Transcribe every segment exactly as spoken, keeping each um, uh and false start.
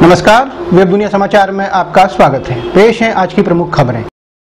नमस्कार, वेब दुनिया समाचार में आपका स्वागत है। पेश हैं आज की प्रमुख खबरें।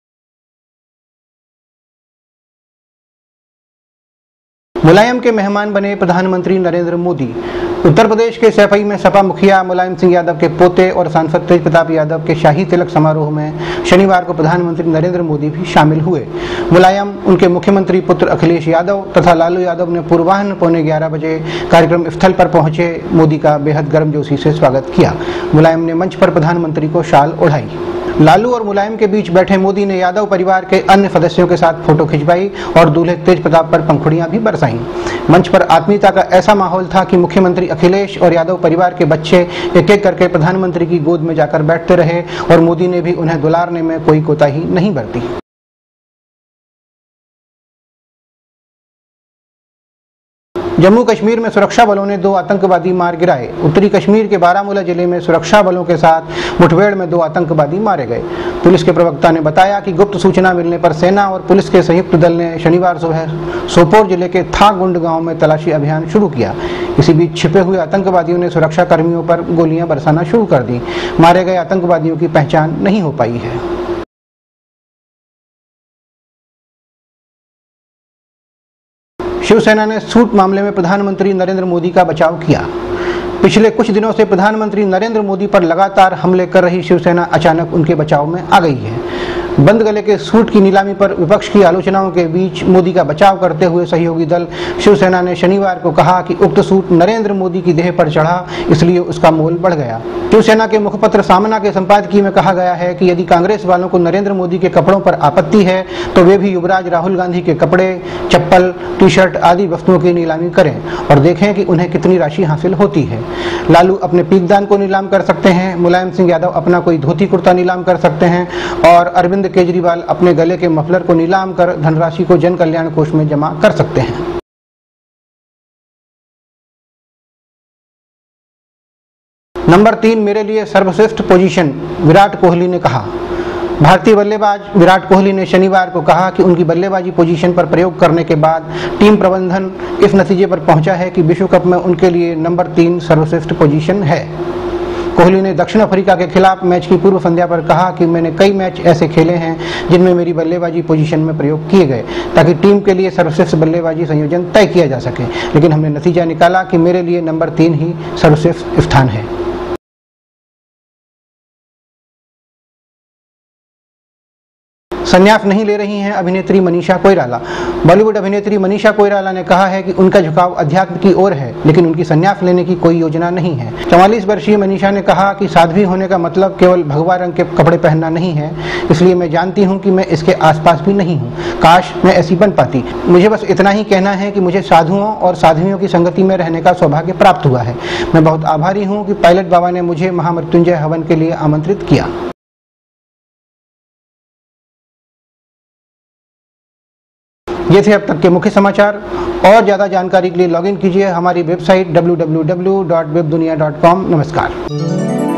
मुलायम के मेहमान बने प्रधानमंत्री नरेंद्र मोदी। उत्तर प्रदेश के सैफई में सपा मुखिया मुलायम सिंह यादव के पोते और सांसद तेज प्रताप यादव के शाही तिलक समारोह में शनिवार को प्रधानमंत्री नरेंद्र मोदी भी शामिल हुए। मुलायम, उनके मुख्यमंत्री पुत्र अखिलेश यादव तथा लालू यादव ने पूर्वाह्न पौने ग्यारह बजे कार्यक्रम स्थल पर पहुंचे मोदी का बेहद गर्मजोशी से स्वागत किया। मुलायम ने मंच पर प्रधानमंत्री को शाल ओढ़ाई। लालू और मुलायम के बीच बैठे मोदी ने यादव परिवार के अन्य सदस्यों के साथ फोटो खिंचवाई और दूल्हे तेज प्रताप पर पंखुड़ियां भी बरसाईं। मंच पर आत्मीयता का ऐसा माहौल था कि मुख्यमंत्री अखिलेश और यादव परिवार के बच्चे एक एक करके प्रधानमंत्री की गोद में जाकर बैठते रहे और मोदी ने भी उन्हें दुलारने में कोई कोताही नहीं बरती। जम्मू कश्मीर में सुरक्षा बलों ने दो आतंकवादी मार गिराए। उत्तरी कश्मीर के बारामूला जिले में सुरक्षा बलों के साथ मुठभेड़ में दो आतंकवादी मारे गए। पुलिस के प्रवक्ता ने बताया कि गुप्त सूचना मिलने पर सेना और पुलिस के संयुक्त दल ने शनिवार सुबह सोपोर जिले के थागुंड गांव में तलाशी अभियान शुरू किया। इसी बीच छिपे हुए आतंकवादियों ने सुरक्षा कर्मियों पर गोलियां बरसाना शुरू कर दी। मारे गए आतंकवादियों की पहचान नहीं हो पाई है। शिवसेना ने सूट मामले में प्रधानमंत्री नरेंद्र मोदी का बचाव किया। पिछले कुछ दिनों से प्रधानमंत्री नरेंद्र मोदी पर लगातार हमले कर रही शिवसेना अचानक उनके बचाव में आ गई है। बंद गले के सूट की नीलामी पर विपक्ष की आलोचनाओं के बीच मोदी का बचाव करते हुए सहयोगी दल शिवसेना ने शनिवार को कहा कि उक्त सूट नरेंद्र मोदी की देह पर चढ़ा, इसलिए उसका मोल बढ़ गया। शिवसेना के मुखपत्र सामना के संपादकीय में कहा गया है कि यदि कांग्रेस वालों को नरेंद्र मोदी के कपड़ों पर आपत्ति है तो वे भी युवराज राहुल गांधी के कपड़े, चप्पल, टी शर्ट आदि वस्तुओं की नीलामी करें और देखें कि उन्हें कितनी राशि हासिल होती है। लालू अपने पीकदान को नीलाम कर सकते हैं, मुलायम सिंह यादव अपना कोई धोती कुर्ता नीलाम कर सकते हैं और अरविंद केजरीवाल अपने गले के मफलर को नीलाम कर धनराशि को जन कल्याण कोष में जमा कर सकते हैं। नंबर तीन मेरे लिए सर्वश्रेष्ठ पोजीशन, विराट कोहली ने कहा। भारतीय बल्लेबाज विराट कोहली ने शनिवार को कहा कि उनकी बल्लेबाजी पोजीशन पर प्रयोग करने के बाद टीम प्रबंधन इस नतीजे पर पहुंचा है कि विश्व कप में उनके लिए नंबर तीन सर्वश्रेष्ठ पोजीशन है। कोहली ने दक्षिण अफ्रीका के खिलाफ मैच की पूर्व संध्या पर कहा कि मैंने कई मैच ऐसे खेले हैं जिनमें मेरी बल्लेबाजी पोजीशन में प्रयोग किए गए ताकि टीम के लिए सर्वश्रेष्ठ बल्लेबाजी संयोजन तय किया जा सके, लेकिन हमने नतीजा निकाला कि मेरे लिए नंबर तीन ही सर्वश्रेष्ठ स्थान है। संन्यास नहीं ले रही हैं अभिनेत्री मनीषा कोइराला। बॉलीवुड अभिनेत्री मनीषा कोइराला ने कहा है कि उनका झुकाव अध्यात्म की ओर है, लेकिन उनकी संन्यास लेने की कोई योजना नहीं है। चौवालीस वर्षीय मनीषा ने कहा कि साध्वी होने का मतलब केवल भगवा रंग के कपड़े पहनना नहीं है, इसलिए मैं जानती हूँ कि मैं इसके आसपास भी नहीं हूँ। काश मैं ऐसी बन पाती। मुझे बस इतना ही कहना है कि मुझे साधुओं और साध्वियों की संगति में रहने का सौभाग्य प्राप्त हुआ है। मैं बहुत आभारी हूँ कि पायलट बाबा ने मुझे महामृत्युंजय हवन के लिए आमंत्रित किया। ये थे अब तक के मुख्य समाचार। और ज्यादा जानकारी के लिए लॉगिन कीजिए हमारी website W W W dot web Dunia dot com. नमस्कार।